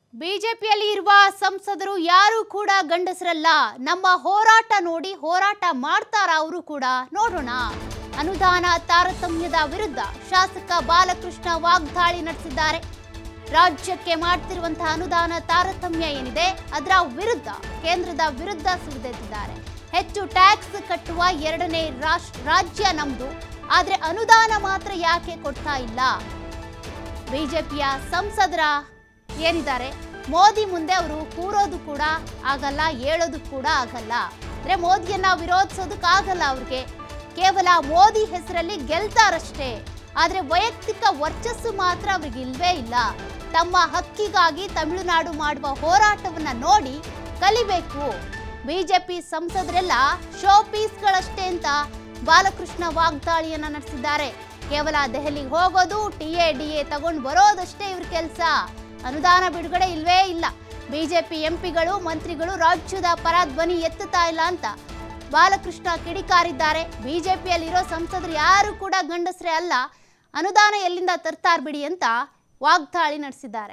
ಬಿಜೆಪಿಯಲ್ಲಿ ಇರುವ ಸಂಸದರು ಯಾರು ಕೂಡ ಗಂಡಸರಲ್ಲ. ನಮ್ಮ ಹೋರಾಟ ನೋಡಿ ಹೋರಾಟ ಮಾಡ್ತಾರ ಅವರು ಕೂಡ ನೋಡೋಣ. ಅನುದಾನ ತಾರತಮ್ಯದ ವಿರುದ್ಧ ಶಾಸಕ ಬಾಲಕೃಷ್ಣ ವಾಗ್ದಾಳಿ ನಡೆಸಿದ್ದಾರೆ. ರಾಜ್ಯಕ್ಕೆ ಮಾಡ್ತಿರುವಂತಹ ಅನುದಾನ ತಾರತಮ್ಯ ಏನಿದೆ ಅದರ ವಿರುದ್ಧ ಕೇಂದ್ರದ ವಿರುದ್ಧ ಸಿಡಿದೆದ್ದಿದ್ದಾರೆ. ಹೆಚ್ಚು ಟ್ಯಾಕ್ಸ್ ಕಟ್ಟುವ ಎರಡನೇ ರಾಜ್ಯ ನಮ್ದು, ಆದ್ರೆ ಅನುದಾನ ಮಾತ್ರ ಯಾಕೆ ಕೊಡ್ತಾ ಇಲ್ಲ? ಬಿಜೆಪಿಯ ಸಂಸದರ ಏನಿದ್ದಾರೆ, ಮೋದಿ ಮುಂದೆ ಅವರು ಕೂರೋದು ಕೂಡ ಆಗಲ್ಲ, ಹೇಳೋದು ಕೂಡ ಆಗಲ್ಲ. ಅಂದ್ರೆ ಮೋದಿಯನ್ನ ವಿರೋಧಿಸೋದಕ್ಕಾಗಲ್ಲ ಅವ್ರಿಗೆ. ಕೇವಲ ಮೋದಿ ಹೆಸರಲ್ಲಿ ಗೆಲ್ತಾರಷ್ಟೇ, ಆದ್ರೆ ವೈಯಕ್ತಿಕ ವರ್ಚಸ್ಸು ಮಾತ್ರ ಅವ್ರಿಗೆ ಇಲ್ವೇ ಇಲ್ಲ. ತಮ್ಮ ಹಕ್ಕಿಗಾಗಿ ತಮಿಳುನಾಡು ಮಾಡುವ ಹೋರಾಟವನ್ನ ನೋಡಿ ಕಲಿಬೇಕು. ಬಿಜೆಪಿ ಸಂಸದರೆಲ್ಲ ಶೋ ಪೀಸ್ಗಳಷ್ಟೇ ಅಂತ ಬಾಲಕೃಷ್ಣ ವಾಗ್ದಾಳಿಯನ್ನ ನಡೆಸಿದ್ದಾರೆ. ಕೇವಲ ದೆಹಲಿಗೆ ಹೋಗೋದು, ಟಿಎ ತಗೊಂಡು ಬರೋದಷ್ಟೇ ಇವ್ರ ಕೆಲಸ. ಅನುದಾನ ಬಿಡುಗಡೆ ಇಲ್ವೇ ಇಲ್ಲ. ಬಿಜೆಪಿ ಎಂಪಿಗಳು ಮಂತ್ರಿಗಳು ರಾಜ್ಯದ ಪರ ಧ್ವನಿ ಎತ್ತುತ್ತಾ ಇಲ್ಲ ಅಂತ ಬಾಲಕೃಷ್ಣ ಕಿಡಿಕಾರಿದ್ದಾರೆ. ಬಿಜೆಪಿಯಲ್ಲಿರೋ ಸಂಸದರು ಯಾರು ಕೂಡ ಗಂಡಸರೇ ಅಲ್ಲ, ಅನುದಾನ ಎಲ್ಲಿಂದ ತರ್ತಾರ್ ಬಿಡಿ ಅಂತ ವಾಗ್ದಾಳಿ ನಡೆಸಿದ್ದಾರೆ.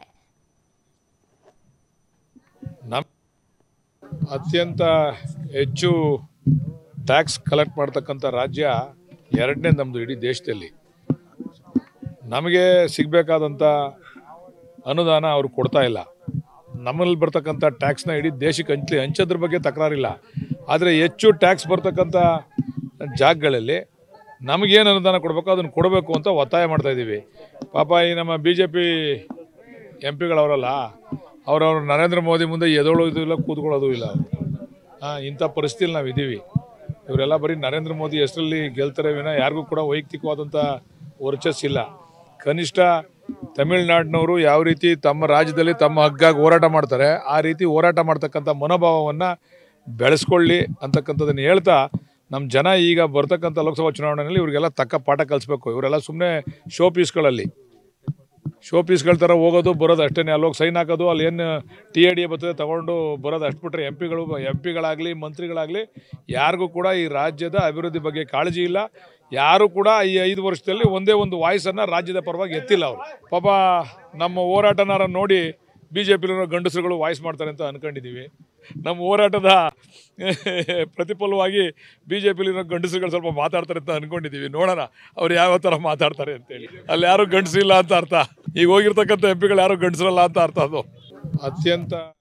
ಅತ್ಯಂತ ಹೆಚ್ಚು ಟ್ಯಾಕ್ಸ್ ಕಲೆಕ್ಟ್ ಮಾಡ್ತಕ್ಕಂಥ ರಾಜ್ಯ ಎರಡನೇ ನಮ್ಮದು ಇಡೀ ದೇಶದಲ್ಲಿ. ನಮಗೆ ಸಿಗಬೇಕಾದಂಥ ಅನುದಾನ ಅವರು ಕೊಡ್ತಾ ಇಲ್ಲ. ನಮ್ಮಲ್ಲಿ ಬರ್ತಕ್ಕಂಥ ಟ್ಯಾಕ್ಸ್ನ ಇಡೀ ದೇಶಕ್ಕೆ ಹಂಚೋದ್ರ ಬಗ್ಗೆ ತಕರಾರಿಲ್ಲ. ಆದರೆ ಹೆಚ್ಚು ಟ್ಯಾಕ್ಸ್ ಬರ್ತಕ್ಕಂಥ ಜಾಗಗಳಲ್ಲಿ ನಮಗೇನು ಅನುದಾನ ಕೊಡಬೇಕು ಅದನ್ನು ಕೊಡಬೇಕು ಅಂತ ಒತ್ತಾಯ ಮಾಡ್ತಾಯಿದ್ದೀವಿ. ಪಾಪ ಈ ನಮ್ಮ BJP ಎಂ ಪಿಗಳವರಲ್ಲ, ಅವ್ರವ್ರು ನರೇಂದ್ರ ಮೋದಿ ಮುಂದೆ ಎದೊಳೋದು ಇಲ್ಲ, ಕೂತ್ಕೊಳ್ಳೋದು ಇಲ್ಲ. ಇಂಥ ಪರಿಸ್ಥಿತಿಯಲ್ಲಿ ನಾವು ಇದ್ದೀವಿ. ಇವರೆಲ್ಲ ಬರೀ ನರೇಂದ್ರ ಮೋದಿ ಹೆಸರಲ್ಲಿ ಗೆಲ್ತಾರೆ ವಿನ ಯಾರಿಗೂ ಕೂಡ ವೈಯಕ್ತಿಕವಾದಂಥ ವರ್ಚಸ್ಸಿಲ್ಲ. ಕನಿಷ್ಠ ತಮಿಳುನಾಡಿನವರು ಯಾವ ರೀತಿ ತಮ್ಮ ರಾಜ್ಯದಲ್ಲಿ ತಮ್ಮ ಹಕ್ಕಾಗಿ ಹೋರಾಟ ಮಾಡ್ತಾರೆ, ಆ ರೀತಿ ಹೋರಾಟ ಮಾಡ್ತಕ್ಕಂಥ ಮನೋಭಾವವನ್ನು ಬೆಳೆಸ್ಕೊಳ್ಳಿ ಅಂತಕ್ಕಂಥದ್ದನ್ನು ಹೇಳ್ತಾ, ನಮ್ಮ ಜನ ಈಗ ಬರ್ತಕ್ಕಂಥ ಲೋಕಸಭಾ ಚುನಾವಣೆಯಲ್ಲಿ ಇವರಿಗೆಲ್ಲ ತಕ್ಕ ಪಾಠ ಕಲಿಸ್ಬೇಕು. ಇವರೆಲ್ಲ ಸುಮ್ಮನೆ ಶೋ ಪೀಸ್ಗಳ ಥರ ಹೋಗೋದು ಬರೋದು ಅಷ್ಟೇ. ಅಲ್ಲೋಗಿ ಸೈನ್ ಹಾಕೋದು, ಅಲ್ಲಿ ಏನು TADA ಬರ್ತದೆ ತಗೊಂಡು ಬರೋದು ಅಷ್ಟು ಬಿಟ್ಟರೆ ಎಂ ಪಿಗಳಾಗಲಿ ಮಂತ್ರಿಗಳಾಗಲಿ ಯಾರಿಗೂ ಕೂಡ ಈ ರಾಜ್ಯದ ಅಭಿವೃದ್ಧಿ ಬಗ್ಗೆ ಕಾಳಜಿ ಇಲ್ಲ. ಯಾರು ಕೂಡ ಈ 5 ವರ್ಷದಲ್ಲಿ ಒಂದೇ ಒಂದು ವಾಯ್ಸನ್ನು ರಾಜ್ಯದ ಪರವಾಗಿ ಎತ್ತಿಲ್ಲ ಅವರು. ಪಾಪ ನಮ್ಮ ಹೋರಾಟನಾರ ನೋಡಿ BJPಲಿರೋ ಗಂಡಸರುಗಳು ವಾಯ್ಸ್ ಮಾಡ್ತಾರೆ ಅಂತ ಅಂದ್ಕೊಂಡಿದ್ದೀವಿ. ನಮ್ಮ ಹೋರಾಟದ ಪ್ರತಿಫಲವಾಗಿ BJPಲಿರೋ ಗಂಡಸರುಗಳು ಸ್ವಲ್ಪ ಮಾತಾಡ್ತಾರೆ ಅಂತ ಅಂದ್ಕೊಂಡಿದ್ದೀವಿ. ನೋಡೋಣ ಅವ್ರು ಯಾವ ಥರ ಮಾತಾಡ್ತಾರೆ ಅಂತೇಳಿ. ಅಲ್ಲಿ ಯಾರು ಗಂಡಸಿಲ್ಲ ಅಂತ ಅರ್ಥ, ಈಗ ಹೋಗಿರ್ತಕ್ಕಂಥ MP ಗಳು ಯಾರು ಗಂಡಸರಲ್ಲ ಅಂತ ಅರ್ಥ. ಅದು ಅತ್ಯಂತ